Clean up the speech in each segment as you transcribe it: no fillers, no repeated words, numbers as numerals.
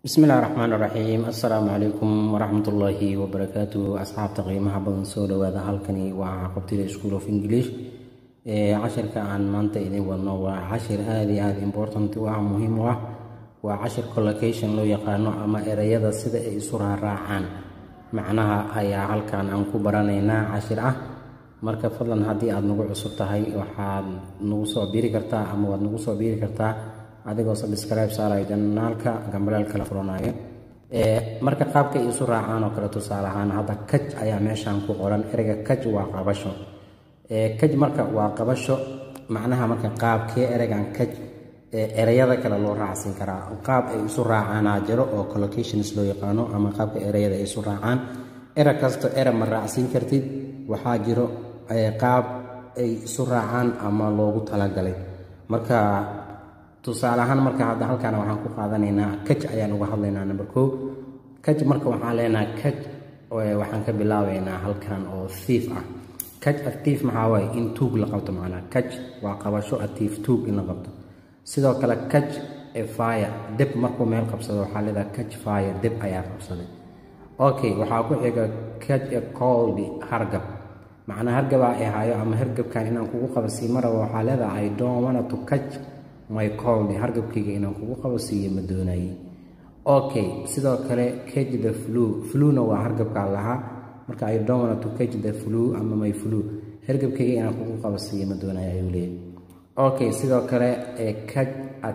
بسم الله الرحمن الرحيم. السلام عليكم ورحمة الله وبركاته. أصحاب تقييمها بدن سو dhawaada halkani waa qabtida School of English cashirka aan maanta idin wadno waa cashir aad iyo aad important waa muhiim waa cashir collocation loo yaqaano ama erayada sida ay isu raacaan macnaha ayaa halkan aan ku baranaynaa cashir marka fadlan haddii aad nagu cusub tahay waxaad nagu soo biiri kartaa ama waad nagu soo biiri kartaa adigoo subscribe saaray janaalka gambaleel kala furanayo marka qaabka ay isu raacaan oo kala tusaale ahaan hadda kaj ayaa meeshan ku qoran erayga kaj waa qabasho kaj marka waa qabasho macnaha marka qaabkee eraygan kaj erayada kala loo raacsin karaa qaab ay isu raacaan jiro oo collocations loo yaqaano ama qaabka erayada ay isu raacaan eray kasto eray ma raacsin kartid waxaa jiro qaab ay isu raacaan ama loogu talagalay marka tusaale ahaan marka hadda halkan waxaan ku qaadanaynaa kaj ayaan uga hadlaynaa number 2 kaj marka waxaan leenahay kaj waxaan ka bilaabaynaa halkan oo thief kaj thief maxaa waaye in tuug la qabto macnaha kaj waa qabasho thief tuug in la qabto sidoo kale kaj fire dib markuu meel qabsado waxaa leedahay kaj fire dib ayaa qabsaday okay waxaa ku xiga kaj cold hargab macnaha hargaba ay hayo ama hargabkan inaan kugu qabasiin maraba waxaa leedahay I don't want to catch my cold hargabkayga inaan kugu qabasiiyo ma doonayo okay sidoo kale catch the flu na waa hargabka lahaa marka I don't want to catch the flu ama my flu hargabkayga inaan kugu qabasiiyo ma doonayo ayuu leeyahay okay sidoo kale catch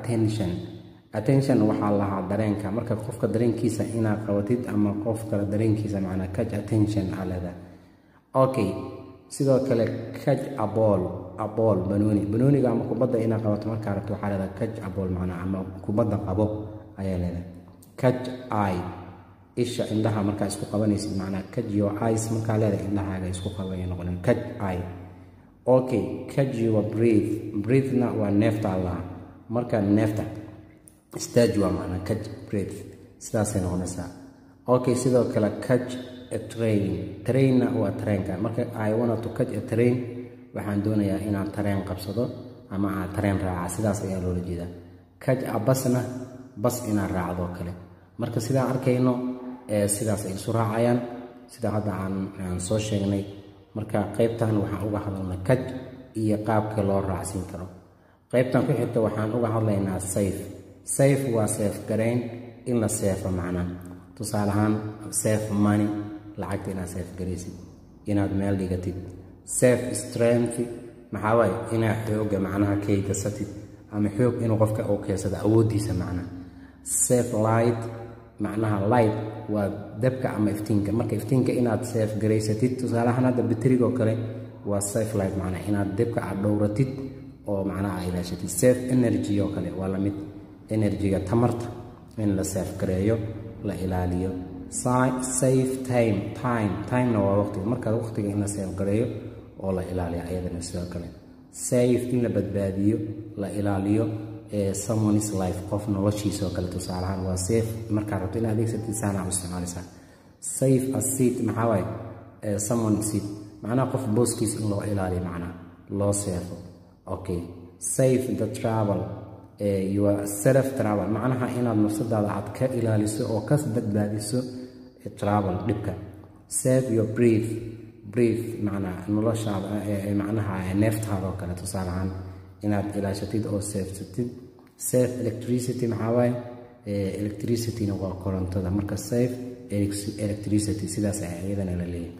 attention waxaa lahaa dareenka marka qofka dareenkiisa inaad qabatid ama qof kale dareenkiisa macnaa catch attention alada okay sidoo kale catch a ball banooniga ama kubadda inaad qabato markaa rabto waxaa leedahay catch a ball macnaa ama kubadda qabo ayaa leedahay catch eye isha indhaha markaa isku qabanaysid macnaa catch your eyes markaa leedahay indhahaaga isku qabanaya noqonay catch eye okay catch your breath na waa neefta allah marka neefta stage waa macnaa catch breath sidaasay noqonaysaa okay sidoo kale catch a train waa tareenka marka I want to catch a train waxaan doonayaa inaan tareen qabsado ama aan tareen raaca sidaas ayaa loola jeedaa catch a bus inaan raacdo kale marka sidaan arkayno sidaas ay isu raacayaan sida hadda aan soo sheegnay marka qaybtan waxaan uga hadalnaa catch iyo qaabka loo raacsin karo qaybtan ku xigta waxaan uga hadlaynaa safe waa safe gareyn in la seefo macnaa tusaale ahaan safe money lacagta inaad safe garaysid inaad meel dhigatid safe strength maxaa waaye inaad xooga macnaha kaydasatid ama xoog inuu qofka uu keensado awoodiisa macnaha safe light macnaha light waa dabka ama iftiinka marka iftiinka inaad safe garaysatid tusaale ahaan hadda bateriga kale waa safe light macnaha inaad dabka aad dhowratid oo macnaha aad ilaashatid safe energy oo kale waa lamid energy-ga tamarta in la safe gareeyo la ilaaliyo safe time na waa waqtiga marka waqtiga in la safe gareeyo oo la ilaaliyo ayadana sidoo kale safe in la badbaadiyo la ilaaliyo someone's life qof noloshiisa oo kale tusaale ahaan waa safe marka rabto in adeegsatid saana u isticmaalaysaa safe a seat maxaa waaye someone's seat macnaha qof booskiisa in loo ilaaliyo macnaha loo seefo okay safe the travel your self travel macnaha inaad nafsadaada aad ka ilaaliso oo ka badbaadiso travel dhibka save your breath macnaha noloshaada macnaha neeftaada oo kale tusaale ahaan inaad ilaashatid oo safetid save electricity maxaa waaye electricity-na waa korontada marka save electricity sidaas ayaa iyadana la leeyahay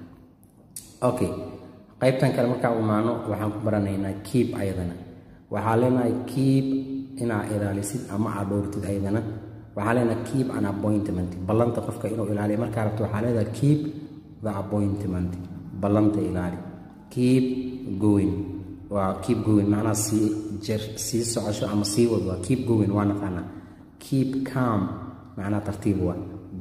okay qaybtan kale markaa umaano waxaan ku baranaynaa keep ayadana waxaa leenahay keep inaad ilaalisid ama aad dhowrtid ayadana waxaa leenahay keep an appointment ballanta qofka inuu ilaaliyo markaa rabto waxaa leedahay keep the appointment ballanta ilaali keep going waa keep going macnaha sii socosho ama sii wad waa keep going waa naqaanaa keep calm macnaha tartiib waa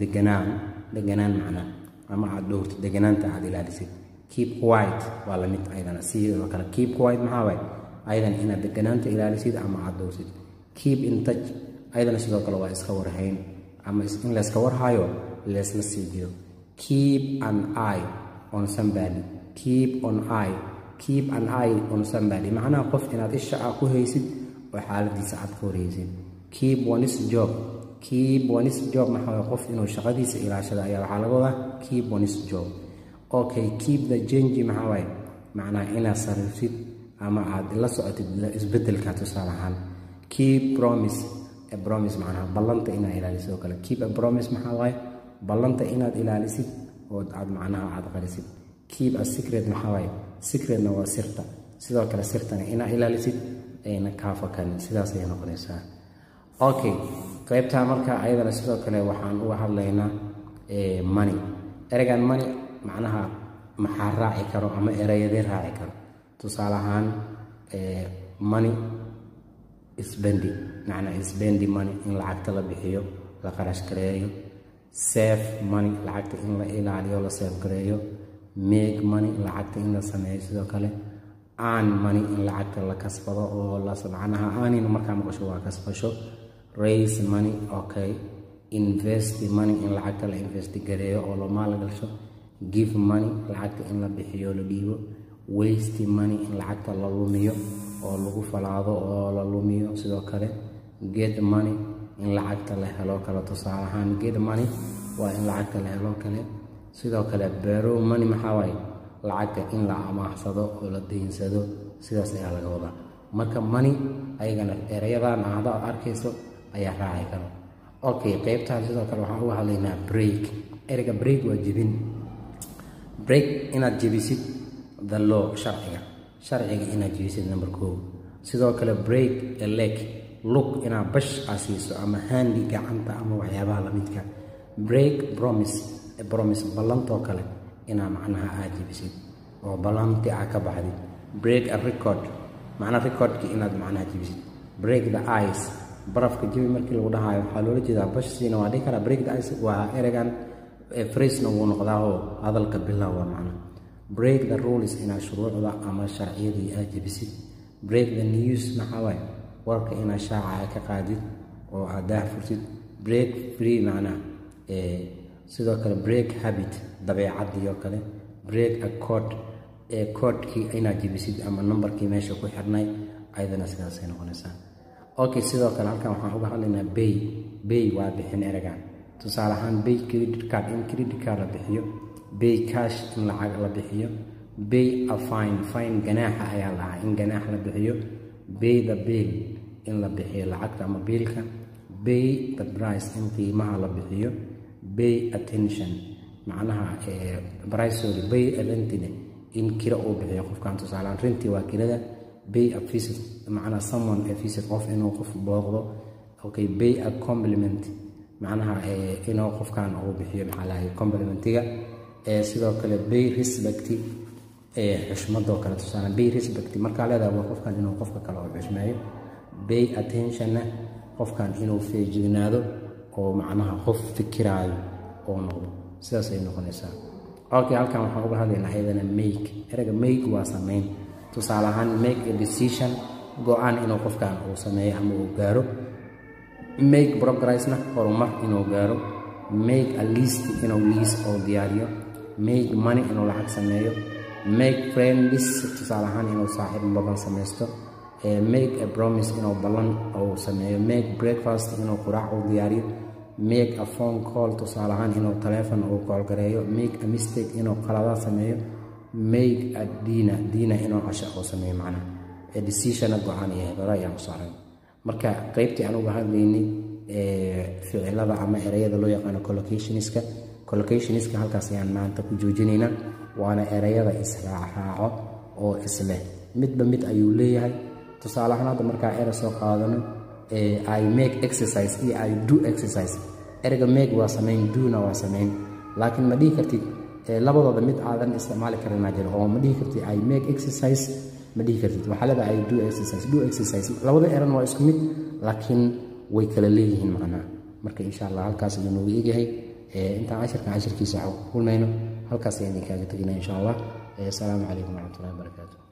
deganaan macnaha ama aad dhowrtid deganaanta aad ilaalisid keep quiet waa lamid ayadana sidoo kale keep quiet maxaa waaye ayadana inaad deganaanta ilaalisid ama aad dhowrtid keep in touch ayadana sidoo kale waa iska warhayn ama in la iska warhayo leesla sii jiro keep an eye on somebody keep an eye on somebody macnaha qof inaad isha ku haysid oo xaaladiisa aad ka warhaysid keep one's job keep on his job maxaa qof inuu shaqadiisa ilaashado ayaa waxa laga wadaa keep on his job. Okay, keep the change maxaa waay macnaa inaad sarifid ama aad la socotid isbedelka tusaale ahaan. Keep promise, a promise macnaa ballanta inaad ilaaliso kale. Keep a promise maxaa waay ballanta inaad ilaalisid oo aad macnaha aad qarisid. Keep a secret maxaa waay secretna waa sirta, sidoo kale sirtana inaad ilaalisid ayna kaa fakan, sidaas ayay noqonaysaa. Okay, qaybta marka ayadana sidoo kale waxaan uga hadlaynaa money. Ereygan money macnaha maxaa raaci karo ama ereyadee raaci karo. Tusaale ahaan money spending macnaa spending money in lacagta la bixiyo la qarash gareeyo. Save money lacagta in la ilaaliyo la save gareeyo. Make money lacagta in la sameeyo sidoo kale. Earn money in lacagta la kasbado oo la macnaha earning markaa maqasho waa kasbasho. Raise money, okay. Invest money in lacagta la invest gareeyo oo la maalgasho. Give money lacagta in la bixiyo la dhiibo. Waste money in lacagta la lumiyo oo lagu falaado oo la lumiyo sidoo kale. Get money in lacagta la helo kale. Tusaale ahaan get money waa in lacagta la helo kale. sidoo kale borrow money maxaa waay lacagta in la amaahsado oo la deynsado, sidaas ayaa laga wadaa. marka money ayagana erayadan aad arkayso ayaa raaci karo. Okay, qaybtaan sidoo kale waxaan uga hadlaynaa break. ereyga break waa jebin. break inaad jebisid the law sharciga inaad jebisid number 1. sidoo kale break a leg lug inaad bash asiiso ama handi gacanta ama waxyaabaha la midka. break promise a promise ballantoo kale inaa macnaha aad jebisid oo ballanti aad ka baxdid. break a record macnaha recordki inaad macnaha jebisid. break the ice barafka jebi markii lagu dhahayo waxaa loola jeedaa bashsiina waa dhihi karaa. break the ice waa ereygan phrase-na wuu noqdaa oo hadalka bilow waa macnaha. break the rules inaad shuruucda ama sharciyadii aad jebisid. break the news maxaa waay warka inaad shaaca ka qaadid oo aad daahfurtid. break free macnaha sidoo kale break habit dabeecadii oo kale. break a code codekii inaad jebisid ama numberkii meesha ku xirnay ayadana sidaasay noqonaysaa. Okay, sidoo kale halkan waxaan uga hadlaynaa bay waa bixin ereygan. tusaale ahaan bay credit card in credit card la bixiyo. bay cash in lacag la bixiyo. bay a fine ganaaxa ayaa lahaa in ganaax la bixiyo. bay the bill in la bixiyo lacagta ama biilka. bay the price in qiimaha la bixiyo. bay attention macnaha bay rentine in kira uu bixiyo qofkan. tusaale renti waa kirada. bay a visit macnaha someone a visit qof inuu qof booqdo. Okay, bay a compliment macnaha inuu qofkan uu bixiyo maxaa lahayd complimentiga. sidoo kale bay respect xushmadoo kale. tusaale bay respect markaa leedahay waa qofkan inuu qofka kale u xushmeeyo. bay attentionna qofkan inuu feejignaado oo macnaha qof fikiraayo oo noqdo, sidaas ay noqonaysaa. Okay, halkan waxaan uga hadlaynaa ayadana make. ereyga make waa sameyn. tusaale ahaan make a decision go-aan inuu qofkan uu sameeyo ama uu gaaro. make progressna horumar inuu gaaro. make a list inuu list oo diyaariyo. make money inuu lacag sameeyo. make friends tusaale ahaan inuu saaxiib badan samaysto. make a promise inuu ballan uu sameeyo. make breakfast inuu quraac uu diyaariyo. make a phone call tusaale ahaan inuu taleefon uu call gareeyo. make a mistake inuu qaladaad sameeyo. make a dinner inuu casho uu sameeyo macnaha decision go-aan iyo hebelo ayaan u saaray. marka qaybtii aan uga hadlaynay ficilada ama ereyada loo yaqaano collocationska halkaas ayaan maanta ku joojinaynaa. waana ereyada israaco oo isleh midba mid ayuu leeyahay. tusaale ahaan hadda markaa erey soo qaadano I make exercise iyo I do exercise. ereyga make waa sameyn, do-na waa sameyn, laakiin ma dhihi kartid labadooda mid aadan isticmaali karin ma jiro oo ma dhihi kartid I make exercise ma dhihi kartid. waxaa leedahay I do exercise labada eran waa isku mid laakiin way kala leeyihiin macnaha. marka insha Allah halkaas ayuu noogu eegyahay. intaan cashirkiisa kulmayno halkaas ayaan idinkaaga teginaa insha Allah. assalaamu calaykum waraxmatullaahi wabarakaatuh.